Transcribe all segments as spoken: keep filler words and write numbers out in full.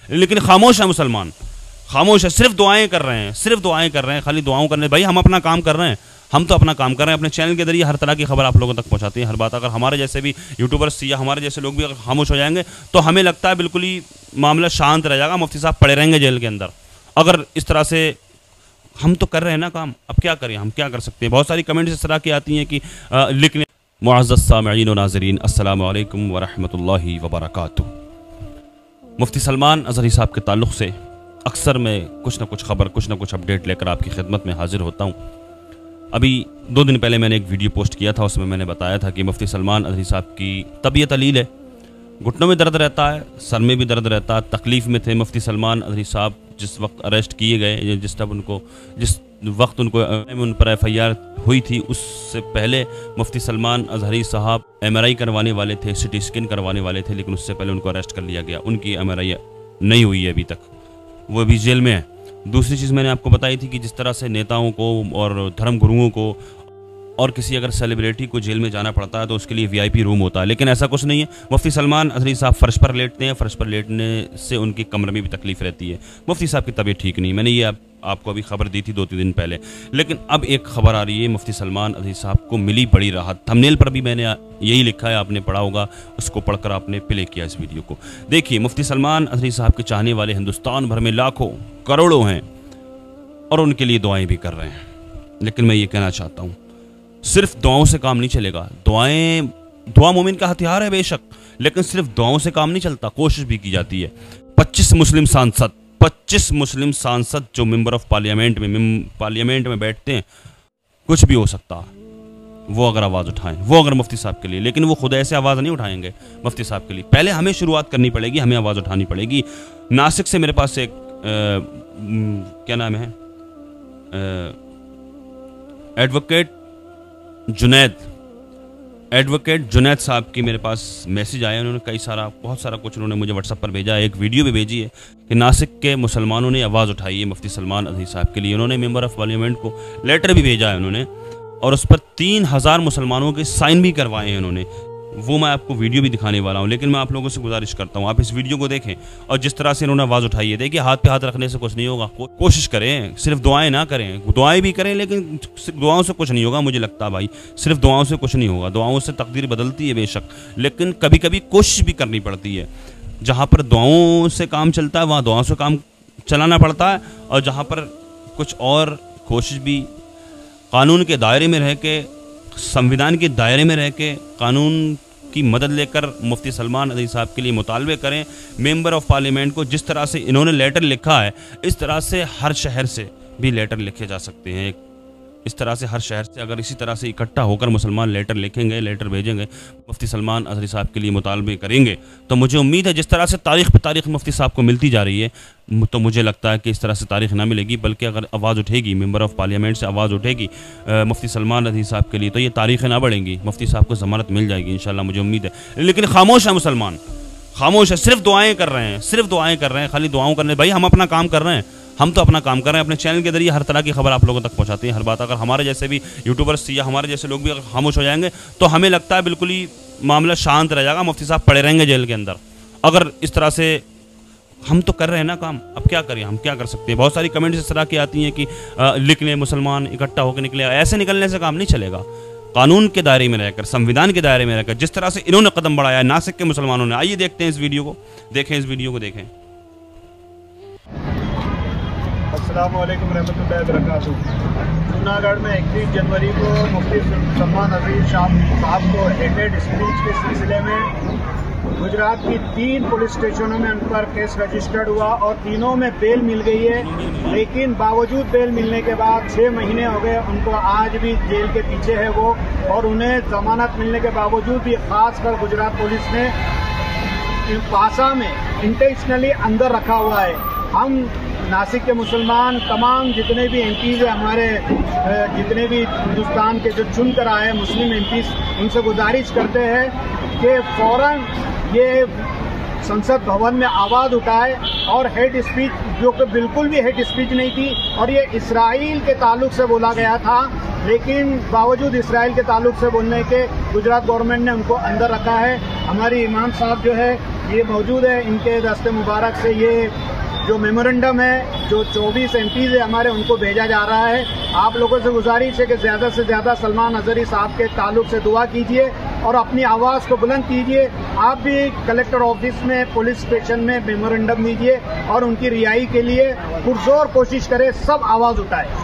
लेकिन खामोश है मुसलमान, खामोश है, सिर्फ दुआएं कर रहे हैं, सिर्फ दुआएं कर रहे हैं, खाली दुआओं करने। भाई हम अपना काम कर रहे हैं, हम तो अपना काम कर रहे हैं, अपने चैनल के जरिए हर तरह की खबर आप लोगों तक पहुंचाते हैं, हर बात। अगर हमारे जैसे भी यूट्यूबर्स या हमारे जैसे लोग भी अगर खामोश हो जाएंगे तो हमें लगता है बिल्कुल ही मामला शांत रह जाएगा, मुफ्ती साहब पड़े रहेंगे जेल के अंदर। अगर इस तरह से हम तो कर रहे हैं ना काम, अब क्या करें, हम क्या कर सकते हैं। बहुत सारी कमेंट्स इस तरह की आती हैं कि लिखने। मुअज़्ज़ज़ सामिईन व नाज़रीन, अस्सलामु अलैकुम व रहमतुल्लाहि व बरकातुहू। मुफ्ती सलमान अज़हरी साहब के ताल्लुक़ से अक्सर मैं कुछ ना कुछ खबर, कुछ ना कुछ अपडेट लेकर आपकी खिदमत में हाजिर होता हूँ। अभी दो दिन पहले मैंने एक वीडियो पोस्ट किया था, उसमें मैंने बताया था कि मुफ्ती सलमान अज़हरी साहब की तबीयत अलील है, घुटनों में दर्द रहता है, सर में भी दर्द रहता है, तकलीफ़ में थे। मुफ्ती सलमान अज़हरी साहब जिस वक्त अरेस्ट किए गए, जिस तब उनको जिस वक्त उनको उन पर एफ आई आर हुई थी, उससे पहले मुफ्ती सलमान अज़हरी साहब एम आर आई करवाने वाले थे, सिटी स्कैन करवाने वाले थे, लेकिन उससे पहले उनको अरेस्ट कर लिया गया। उनकी एम आर आई नहीं हुई है अभी तक, वो अभी जेल में है। दूसरी चीज़ मैंने आपको बताई थी कि जिस तरह से नेताओं को और धर्म गुरुओं को और किसी अगर सेलिब्रिटी को जेल में जाना पड़ता है तो उसके लिए वी आई पी रूम होता है, लेकिन ऐसा कुछ नहीं है। मुफ्ती सलमान अज़हरी साहब फ़र्श पर लेटते हैं, फ़र्श पर लेटने से उनकी कमर में भी तकलीफ़ रहती है। मुफ्ती साहब की तबीयत ठीक नहीं, मैंने ये आप, आपको अभी खबर दी थी दो तीन दिन पहले। लेकिन अब एक खबर आ रही है, मुफ्ती सलमान अज़हरी साहब को मिली बड़ी राहत। थंबनेल पर भी मैंने यही लिखा है, आपने पढ़ा होगा, उसको पढ़कर आपने प्ले किया इस वीडियो को। देखिए, मुफ्ती सलमान अज़हरी साहब के चाहने वाले हिंदुस्तान भर में लाखों करोड़ों हैं और उनके लिए दुआएं भी कर रहे हैं। लेकिन मैं ये कहना चाहता हूँ, सिर्फ दुआओं से काम नहीं चलेगा। दुआएं दुआ मोमिन का हथियार है बेशक, लेकिन सिर्फ दुआओं से काम नहीं चलता, कोशिश भी की जाती है। पच्चीस मुस्लिम सांसद पच्चीस मुस्लिम सांसद जो मेंबर ऑफ पार्लियामेंट में पार्लियामेंट में बैठते हैं, कुछ भी हो सकता है, वो अगर आवाज़ उठाएं, वो अगर मुफ्ती साहब के लिए, लेकिन वो खुद ऐसे आवाज़ नहीं उठाएंगे मुफ्ती साहब के लिए। पहले हमें शुरुआत करनी पड़ेगी, हमें आवाज़ उठानी पड़ेगी। नासिक से मेरे पास एक आ, क्या नाम है, एडवोकेट जुनैद एडवोकेट जुनैद साहब की मेरे पास मैसेज आया। उन्होंने कई सारा बहुत सारा कुछ उन्होंने मुझे व्हाट्सएप पर भेजा है, एक वीडियो भी भेजी है कि नासिक के मुसलमानों ने आवाज़ उठाई है मुफ्ती सलमान अज़हरी साहब के लिए। उन्होंने मेंबर ऑफ पार्लियामेंट को लेटर भी भेजा है उन्होंने, और उस पर तीन हज़ार मुसलमानों के साइन भी करवाए हैं उन्होंने। वो मैं आपको वीडियो भी दिखाने वाला हूँ, लेकिन मैं आप लोगों से गुजारिश करता हूँ आप इस वीडियो को देखें और जिस तरह से इन्होंने आवाज़ उठाई है, देखिए हाथ पे हाथ रखने से कुछ नहीं होगा। को, कोशिश करें, सिर्फ दुआएं ना करें, दुआएं भी करें, लेकिन दुआओं से कुछ नहीं होगा। मुझे लगता है भाई सिर्फ दुआओं से कुछ नहीं होगा। दुआओं से तकदीर बदलती है बेशक, लेकिन कभी कभी कोशिश भी करनी पड़ती है। जहाँ पर दुआओं से काम चलता है वहाँ दुआओं से काम चलाना पड़ता है, और जहाँ पर कुछ और कोशिश भी कानून के दायरे में रह के, संविधान के दायरे में रह के कानून की मदद लेकर मुफ्ती सलमान अज़हरी साहब के लिए मुतालबे करें। मेंबर ऑफ पार्लियामेंट को जिस तरह से इन्होंने लेटर लिखा है, इस तरह से हर शहर से भी लेटर लिखे जा सकते हैं। इस तरह से हर शहर से अगर इसी तरह से इकट्ठा होकर मुसलमान लेटर लिखेंगे, लेटर भेजेंगे, मुफ्ती सलमान अज़हरी साहब के लिए मुतालबे करेंगे, तो मुझे उम्मीद है जिस तरह से तारीख़ पे तारीख़ मुफ्ती साहब को मिलती जा रही है, तो मुझे लगता है कि इस तरह से तारीख़ ना मिलेगी, बल्कि अगर आवाज़ उठेगी, मेंबर ऑफ पार्लियामेंट से आवाज़ उठेगी मुफ्ती सलमान अज़हरी साहब के लिए, तो ये तारीख़ें ना बढ़ेंगी, मुफ्ती साहब को ज़मानत मिल जाएगी इंशाल्लाह, मुझे उम्मीद है। लेकिन खामोश है मुसलमान, खामोश है, सिर्फ दुआएं कर रहे हैं, सिर्फ दुआएं कर रहे हैं, खाली दुआओं करने। भाई हम अपना काम कर रहे हैं, हम तो अपना काम कर रहे हैं, अपने चैनल के जरिए हर तरह की खबर आप लोगों तक पहुंचाते हैं, हर बात। अगर हमारे जैसे भी यूट्यूबर्स या हमारे जैसे लोग भी अगर खामोश हो जाएंगे तो हमें लगता है बिल्कुल ही मामला शांत रह जाएगा, मुफ्ती साहब पड़े रहेंगे जेल के अंदर। अगर इस तरह से हम तो कर रहे हैं ना काम, अब क्या करें, हम क्या कर सकते हैं। बहुत सारी कमेंट्स इस तरह की आती हैं कि लिखने मुसलमान इकट्ठा होकर निकले, ऐसे निकलने से काम नहीं चलेगा। कानून के दायरे में रहकर, संविधान के दायरे में रहकर, जिस तरह से इन्होंने कदम बढ़ाया है नासिक के मुसलमानों ने। आइए देखते हैं इस वीडियो को, देखें इस वीडियो को देखें। अस्सलामु अलैकुम रहमतुल्लाहि व बरकातुहू। जूनागढ़ में इक्कीस जनवरी को मुफ्ती सलमान अज़हरी साहब को हेटेड स्पीच के सिलसिले में गुजरात की तीन पुलिस स्टेशनों में उन पर केस रजिस्टर्ड हुआ और तीनों में बेल मिल गई है। लेकिन बावजूद बेल मिलने के बाद छः महीने हो गए उनको, आज भी जेल के पीछे है वो, और उन्हें जमानत मिलने के बावजूद भी खासकर गुजरात पुलिस ने पासा में इंटेंशनली अंदर रखा हुआ है। हम नासिक के मुसलमान तमाम जितने भी एम पीज़ हैं हमारे, जितने भी हिंदुस्तान के जो चुन कर आए मुस्लिम एम पीज़, उनसे गुजारिश करते हैं कि फ़ौरन ये संसद भवन में आवाज़ उठाए और हेट स्पीच, जो कि बिल्कुल भी हेट स्पीच नहीं थी और ये इसराइल के ताल्लुक से बोला गया था, लेकिन बावजूद इसराइल के ताल्लुक से बोलने के गुजरात गवर्नमेंट ने उनको अंदर रखा है। हमारी इमाम साहब जो है ये मौजूद है। इनके दस्ते मुबारक से ये जो मेमोरेंडम है जो चौबीस एम पीज़ है हमारे, उनको भेजा जा रहा है। आप लोगों से गुजारिश है कि ज़्यादा से ज़्यादा सलमान अजहरी साहब के ताल्लुक से दुआ कीजिए और अपनी आवाज़ को बुलंद कीजिए। आप भी कलेक्टर ऑफिस में, पुलिस स्टेशन में मेमोरेंडम दीजिए और उनकी रिहाई के लिए पुरजोर कोशिश करें, सब आवाज़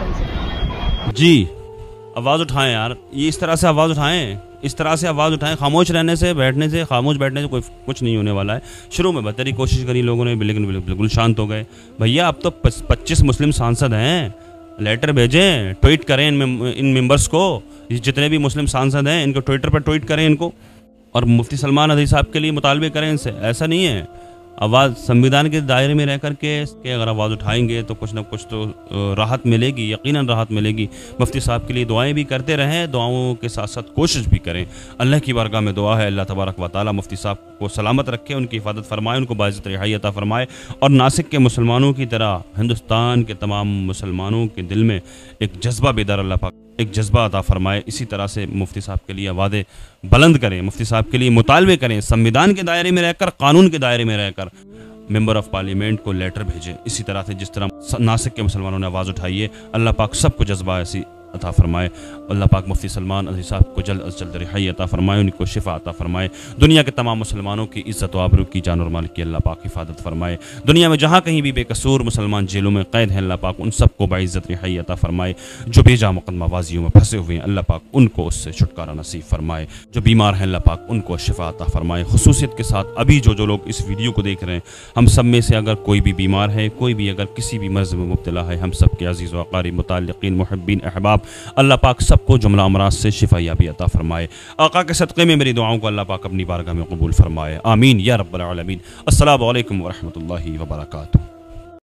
उठाएं। जी, आवाज़ उठाएं यार, ये इस तरह से आवाज़ उठाएं, इस तरह से आवाज़ उठाएं। खामोश रहने से, बैठने से, खामोश बैठने से कोई कुछ नहीं होने वाला है। शुरू में बहतरी कोशिश करी लोगों ने, लेकिन बिल्कुल शांत हो गए। भैया अब तो पच्चीस मुस्लिम सांसद हैं, लेटर भेजें, ट्वीट करें इन इन मेंबर्स को, जितने भी मुस्लिम सांसद हैं इनको ट्विटर पर ट्वीट करें इनको, और मुफ्ती सलमान अज़हरी साहब के लिए मुतालबे करें इनसे। ऐसा नहीं है, आवाज़ संविधान के दायरे में रह कर के अगर आवाज़ उठाएंगे तो कुछ ना कुछ तो राहत मिलेगी, यकीनन राहत मिलेगी। मुफ्ती साहब के लिए दुआएं भी करते रहें, दुआओं के साथ साथ कोशिश भी करें। अल्लाह की बारगाह में दुआ है, अल्लाह तबारक व तआला मुफ्ती साहब को सलामत रखे, उनकी हिफाजत फरमाए, उनको बाइज़्ज़त रिहाई अता फरमाए, और नासिक के मुसलमानों की तरह हिंदुस्तान के तमाम मुसलमानों के दिल में एक जज्बा बेदार अल्लाह पाक एक जज्बा अता फरमाए। इसी तरह से मुफ्ती साहब के लिए आवाज़ें बुलंद करें, मुफ्ती साहब के लिए मुतालबे करें, संविधान के दायरे में रहकर, कानून के दायरे में रहकर मेंबर ऑफ पार्लियामेंट को लेटर भेजें। इसी तरह से जिस तरह नासिक के मुसलमानों ने आवाज़ उठाई है, अल्लाह पाक सबको जज्बा ऐसी अता फरमाए। अल्लाह पाक मुफ्ती सलमान अज़हरी साहब को जल्द अज जल्द रिहाई अता फरमाए, उनको शिफा अता फरमाए। दुनिया के तमाम मुसलमानों की इज़्ज़त व आबरू की, जान और माल की अल्लाह पाक हिफाजत फरमाए। दुनिया में जहाँ कहीं भी बेकसूर मुसलमान जेलों में कैद हैं, अल्लाह पाक उन सबको बाइज़्ज़त रिहाई अता फरमाए। जो बेजा मुकदमाबाजियों में फंसे हुए हैं, अल्लाह पाक उनको उससे छुटकारा नसीब फरमाए। जो बीमार हैं, अल्लाह पाक उनको शिफा अता फरमाए। खुसूसियत के साथ अभी जो जो लोग इस वीडियो को देख रहे हैं, हम सब में से अगर कोई भी बीमार है, कोई भी अगर किसी भी मर्ज़ में मुब्तला है, हम सब के अज़ीज़ व अक़ारिब, मुताल्लिक़ीन, मुहिब्बीन, अहबाब, अल्लाह पाक सबको जुमला अमराज से शिफायाबी अता फरमाए। आका के सदक़े में मेरी दुआओं को अल्लाह पाक अपनी बारगाह में कबूल फरमाए। आमीन या रब्बल आलमीन। अस्सलामु अलैकुम व रहमतुल्लाहि व बरकातुहू।